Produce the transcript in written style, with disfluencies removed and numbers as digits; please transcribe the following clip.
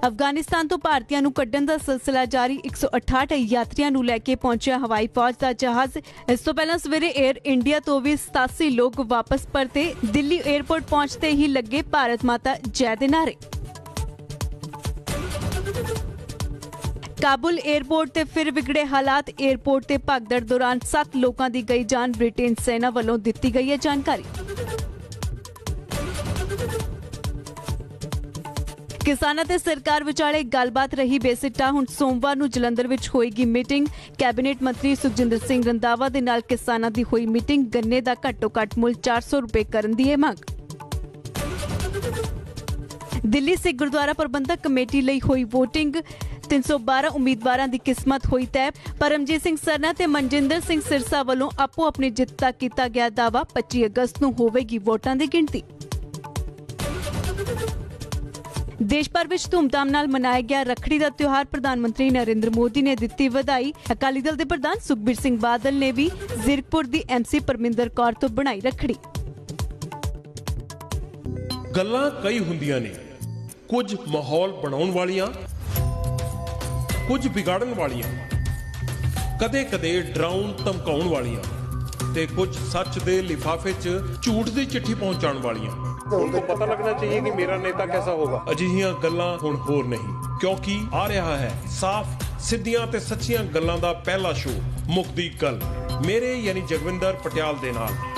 अफगानिस्तान तो भारतीयों नूं कड्ढण दा सिलसिला जारी। 168 यात्रियों नूं लैके पहुंचा हवाई फौज का जहाज। इस तो पहला सवेरे एयर इंडिया तो भी 87 लोग वापस परते। दिल्ली एयरपोर्ट पहुंचते ही लगे भारत माता जय दे नारे। काबुल एयरपोर्ट ते फिर विगड़े हालात। एयरपोर्ट ते भगदड़ दौरान 7 लोगों की गई जान। ब्रिटेन सेना वालों दिती गई है जानकारी। किसानां ते सरकार विचाले गलबात रही बेसिट्टा। हुण सोमवार नूं जलंधर विच होएगी मीटिंग। कैबिनेट मंत्री सुखजिंदर सिंह रंधावा दे नाल किसानां दी होई मीटिंग। गन्ने दा घट्टो घट्ट मुल 400 रुपए करन दी है मंग। दिल्ली सिख गुरुद्वारा प्रबंधक कमेटी लई होई वोटिंग। 312 उम्मीदवारां दी किस्मत होई तय। परमजीत सिंह सरना ते मनजिंदर सिंह सिरसा वालों आपो अपनी जित दा कीता गया दावा। 25 अगस्त नूं होवेगी वोटां दी गिणती। देश भर विच धूमधाम नाल मनाया गया रखड़ी का त्योहार। प्रधानमंत्री नरेंद्र मोदी ने दिती वधाई। अकाली दल के प्रधान सुखबीर सिंह बादल ने भी जीरकपुर की MC परमिंदर कौर तो बनाई रखड़ी। गल्लां कई हुंदियां ने, कुछ माहौल बनाउण वालियां, कुछ बिगाड़न वालियां, कदे कदे डराउण धमकाउण वालियां ते कुछ सच दे लिफाफे च झूठ दी चिट्ठी पहुंचाउण वालियां। उनको पता लगना चाहिए कि मेरा नेता कैसा होगा। अजिहियां गल्लां हुण होर नहीं, क्योंकि आ रहा है साफ सिद्धियां ते सच्चियां गल्लां दा पहला शो मुक्ति गल मेरे यानी जगविंदर पटियाल दे नाल।